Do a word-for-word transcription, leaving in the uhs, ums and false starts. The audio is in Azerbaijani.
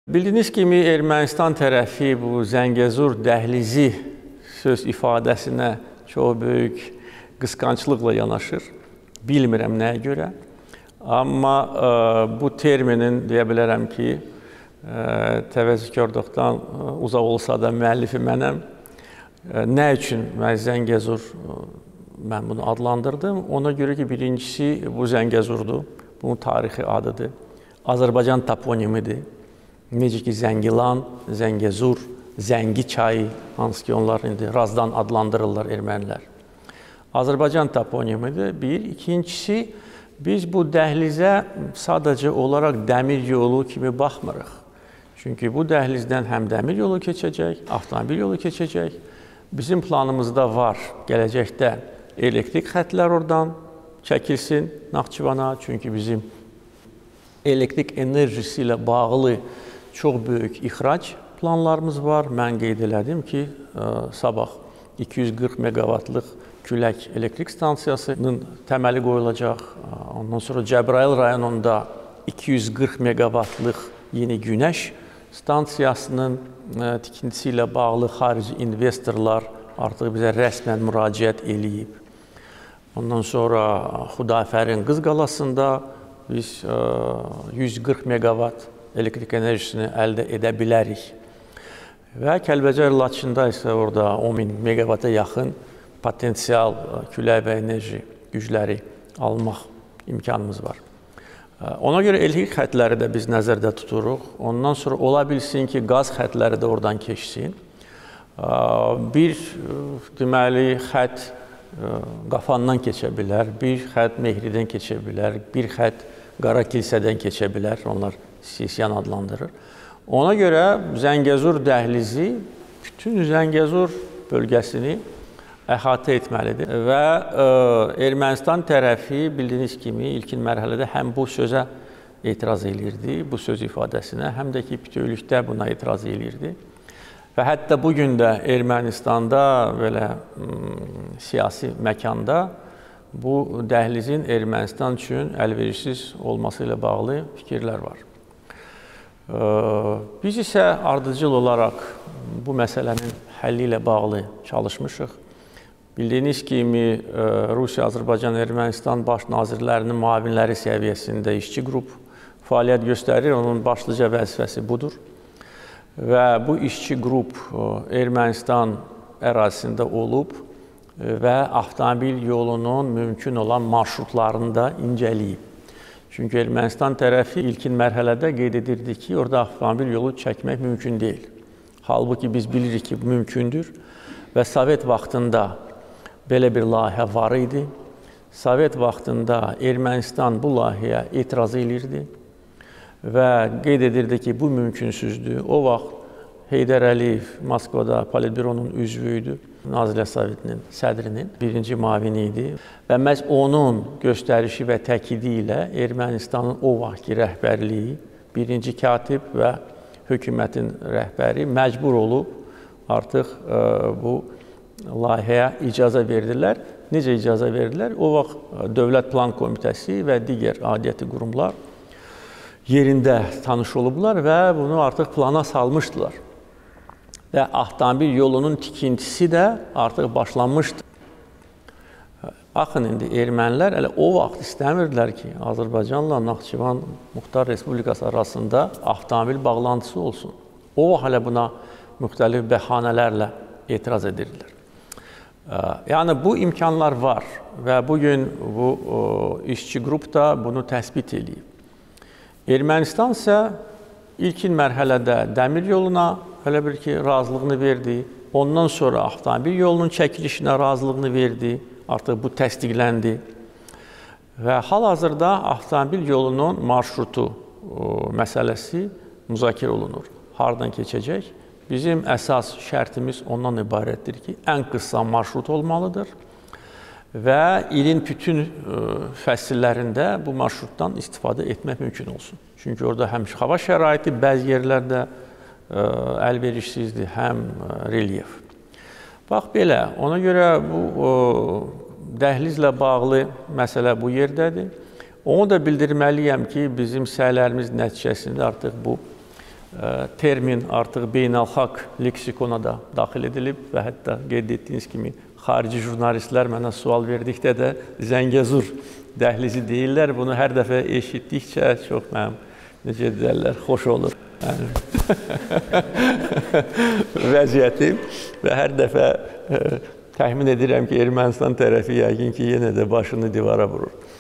Bildiyiniz kimi Ermənistan tərəfi bu Zəngəzur dəhlizi söz ifadəsinə çox böyük qısqanclıqla yanaşır. Bilmirəm nəyə görə. Amma ə, bu terminin deyə bilərəm ki, ə, təvəzzükarlıqdan uzaq olsa da müəllifi mənəm. Ə, nə üçün mən Zəngəzur mən bunu adlandırdım? Ona görə ki, birincisi bu Zəngəzurdur. Bunun tarixi adıdır. Azərbaycan toponimidir. Necə ki, Zəngilan, Zəngəzur, Zəngi çayı, hansı ki, onlar indi razdan adlandırırlar ermənilər. Azərbaycan toponimidir. Bir. İkincisi, biz bu dəhlizə sadəcə olaraq dəmir yolu kimi baxmırıq. Çünki bu dəhlizdən həm dəmir yolu keçəcək, avtomobil yolu keçəcək. Bizim planımızda var gələcəkdə elektrik xətlər oradan çəkilsin Naxçıvana. Çünki bizim elektrik enerjisi ilə bağlı çox böyük ixrac planlarımız var. Mən qeyd elədim ki, sabah iki yüz qırx meqavatlıq külək elektrik stansiyasının təməli qoyulacaq. Ondan sonra Cəbrayıl rayonunda iki yüz qırx meqavatlıq yeni günəş stansiyasının tikintisi ilə bağlı xarici investorlar artıq bizə rəsmən müraciət eləyib. Ondan sonra Xudafərin Qız qalasında biz yüz qırx meqavat elektrik enerjisini əldə edə bilərik. Və Kəlbəcər Laçında isə orada on min meqavata yaxın potensial külək və enerji gücləri almaq imkanımız var. Ona görə elektrik xətləri də biz nəzərdə tuturuq. Ondan sonra ola bilsin ki, qaz xətləri də oradan keçsin. Bir deməli xət Qafandan keçə bilər, bir xət Mehridən keçə bilər, bir xət Qara Kilsədən keçə bilər, onlar Sisiyan adlandırır. Ona görə Zəngəzur dəhlizi bütün Zəngəzur bölgəsini əhatə etməlidir və ə, Ermənistan tərəfi bildiyiniz kimi ilkin mərhələdə həm bu sözə etiraz edirdi, bu söz ifadəsinə, həm də ki, bütövlükdə buna etiraz edirdi. Və hətta bugün də Ermənistanda belə m, siyasi məkanda bu dəhlizin Ermənistan üçün əlverişsiz olması ilə bağlı fikirlər var. Biz isə ardıcıl olaraq bu məsələnin həlli ilə bağlı çalışmışıq. Bildiyiniz kimi, Rusiya, Azərbaycan, Ermənistan baş nazirlərinin müavinləri səviyyəsində işçi qrup fəaliyyət göstərir. Onun başlıca vəzifəsi budur. Və bu işçi qrup Ermənistan ərazisində olub və avtomobil yolunun mümkün olan marşrutlarını da incələyib. Çünki Ermənistan tərəfi ilkin mərhələdə qeyd edirdi ki, orada avtomobil yolu çəkmək mümkün deyil. Halbuki biz bilirik ki, bu mümkündür və Sovet vaxtında belə bir layihə var idi. Sovet vaxtında Ermənistan bu layihəyə etiraz edirdi və qeyd edirdi ki, bu mümkünsüzdür. O vaxt Heydər Əliyev Moskvada Politbyuronun üzvü idi, Nazirlər Sovetinin sədrinin birinci müavini idi və məhz onun göstərişi və təkidi ilə Ermənistanın o vaxtki rəhbərliyi, birinci katib və hökumətin rəhbəri məcbur olub artıq ə, bu layihəyə icazə verdilər. Necə icazə verdilər? O vaxt Dövlət Plan Komitəsi və digər aidiyyəti qurumlar yerində tanış olublar və bunu artıq plana salmışdılar. Və avtomobil yolunun tikintisi də artıq başlanmışdı. Baxın, indi ermənilər elə o vaxt istəmirdilər ki, Azərbaycanla Naxçıvan Muxtar Respublikası arasında avtomobil bağlantısı olsun. O vaxt hələ buna müxtəlif bəhanələrlə etiraz edirdilər. Yəni, bu imkanlar var və bugün bu işçi qrup da bunu təsbit edib. Ermənistan isə ilkin mərhələdə dəmir yoluna elə bir ki, razılığını verdi. Ondan sonra avtomobil yolunun çəkilişinə razılığını verdi. Artıq bu təsdiqləndi. Və hal-hazırda avtomobil yolunun marşrutu məsələsi müzakirə olunur. Hardan keçəcək? Bizim əsas şərtimiz ondan ibarətdir ki, ən qısa marşrut olmalıdır və ilin bütün fəsillərində bu marşrutdan istifadə etmək mümkün olsun. Çünki orada həm hava şəraiti bəzi yerlərdə əlverişsizdir, həm relyef. Bax belə, ona görə bu dəhlizlə bağlı məsələ bu yerdədir. Onu da bildirməliyəm ki, bizim səylərimiz nəticəsində artıq bu termin artıq beynəlxalq leksikona da daxil edilib və hətta qeyd etdiyiniz kimi xarici jurnalistlər mənə sual verdikdə də Zəngəzur dəhlizi deyirlər. Bunu hər dəfə eşitdikcə çox mənim, necə deyirlər, xoş olur. Yəni, vəziyyətim və hər dəfə təxmin edirəm ki, Ermənistan tərəfi yəqin ki, yenə də başını divara vurur.